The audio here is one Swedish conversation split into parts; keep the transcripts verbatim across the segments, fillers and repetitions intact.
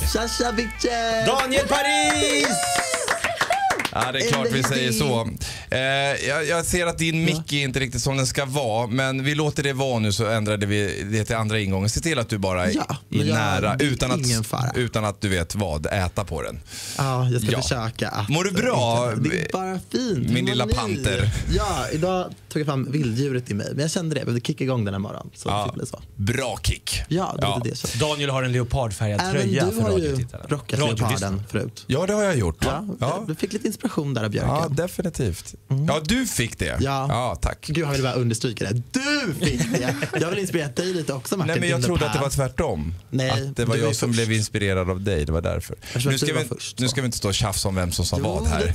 Tja, tja, bitches! Daniel Paris! Ja, det är klart vi säger så. Eh, jag, jag ser att din mick är inte riktigt som den ska vara, men vi låter det vara nu, så ändrade vi det till andra ingången. Se till att du bara är, ja, är jag, nära utan att, utan att du vet vad, äta på den. Ja, jag ska ja. försöka att... Mår du bra? Det är bara fint. Min lilla panter. Ja, idag tog jag fram vilddjuret i mig. Men jag kände det, jag ville kicka igång den här morgonen. Så ja. det så. Bra kick. Ja, det ja. det så. Daniel har en leopardfärgad Även tröja du för har ju rockat leoparden förut. Ja, det har jag gjort. Ja, ja. Du fick lite inspiration där av Björken. Ja, definitivt. Mm. Ja, du fick det. Ja, ja tack. Gud, han vill bara understryka det. Du fick det. Jag vill inspirera dig lite också, Martin. Nej, men jag trodde att det var tvärtom. Nej, att det var jag som först. blev inspirerad av dig, det var därför. Nu ska, vi, först, nu ska vi inte stå och tjafsa om vem som sa vad här.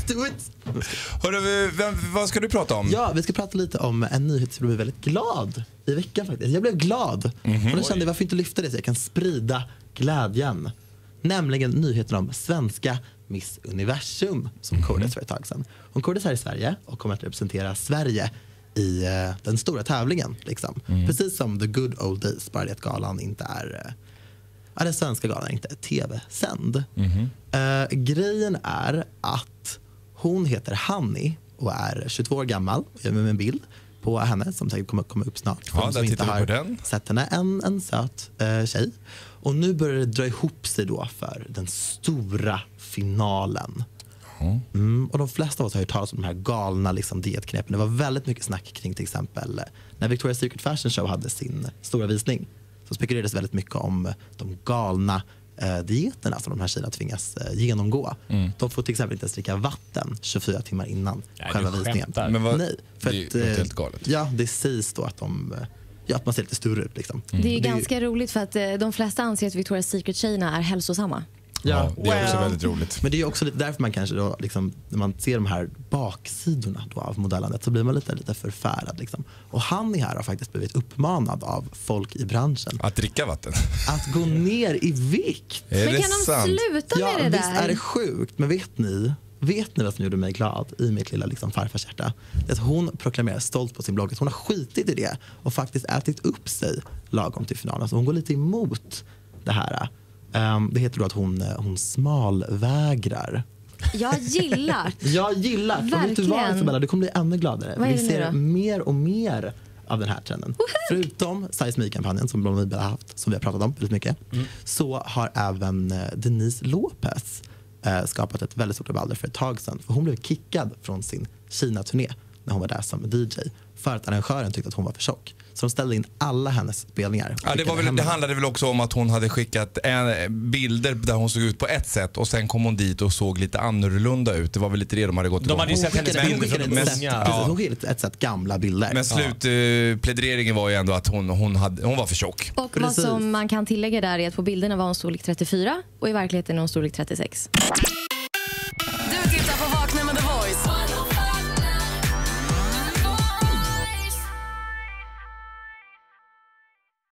Hörru, vem, vad ska du prata om? Ja, vi ska prata lite om en nyhet som blev väldigt glad i veckan faktiskt. Jag blev glad. Mm-hmm. Och då kände jag, varför inte lyfta det så jag kan sprida glädjen. Nämligen nyheten om svenska Miss Universum som mm-hmm. kordes för ett tag sedan. Hon kordes här i Sverige och kommer att representera Sverige i uh, den stora tävlingen. Liksom. Mm. Precis som The Good Old Days, bara det att galan inte är... Uh, ja, den svenska galan är inte tv-sänd. Mm-hmm. Uh, grejen är att hon heter Hanni och är tjugotvå år gammal. Jag har med en bild på henne som säkert kommer komma upp snart. Ja, där inte har den. sett henne. En, en söt uh, tjej. Och nu börjar det dra ihop sig då för den stora finalen. Mm, och de flesta av oss har ju talat om de här galna liksom, dietknepen. Det var väldigt mycket snack kring till exempel när Victoria's Secret Fashion Show hade sin stora visning. Så spekulerades väldigt mycket om de galna eh, dieterna som de här tjejerna tvingas eh, genomgå. Mm. De får till exempel inte ens dricka vatten tjugofyra timmar innan ja, själva visningen. Men vad, Nej, för det att, är helt galet. Ja, det sägs då att de... Ja, att man ser lite större ut liksom. Mm. Det är ju det ganska är... roligt för att eh, de flesta anser att Victoria's Secret-tjejerna är hälsosamma. Ja, det är också väldigt roligt. Men det är också lite därför man kanske då, liksom, när man ser de här baksidorna då av modellandet så blir man lite, lite förfärad. Liksom. Och Hanni här har faktiskt blivit uppmanad av folk i branschen. Att dricka vatten? Att gå ner i vikt. Är men det kan de sant? sluta ja, med det visst där? Är det sjukt, men vet ni... Vet ni vad som gjorde mig glad i mitt lilla liksom, farfars hjärta? Det är att hon proklamerar stolt på sin blogg att hon har skitit i det och faktiskt ätit upp sig lagom till finalen. Så hon går lite emot det här. Um, det heter då att hon, hon smalvägrar. Jag gillar. Jag gillar. Och vet du vad, Isabella? Du kommer bli ännu gladare. Vi ser mer och mer av den här trenden. Woho! Förutom Size Me-kampanjen som Blond Mibel har haft, som vi har pratat om väldigt mycket, mm. så har även uh, Denise Lopez uh, skapat ett väldigt stort rabalder för ett tag sedan. För hon blev kickad från sin Kina-turné när hon var där som D J för att arrangören tyckte att hon var för tjock. Så de ställde in alla hennes spelningar. Ja, det, var väl, det handlade väl också om att hon hade skickat en, bilder där hon såg ut på ett sätt och sen kom hon dit och såg lite annorlunda ut. Det var väl lite det de hade gått igång. De hade ju sett hennes bilder från de unga. Ja. Hon skickade ett sätt gamla bilder. Men slutpläderingen var ju ändå att hon, hon, hade, hon var för tjock. Och Precis. Vad som man kan tillägga där är att på bilderna var hon storlek trettiofyra och i verkligheten är hon storlek trettiosex.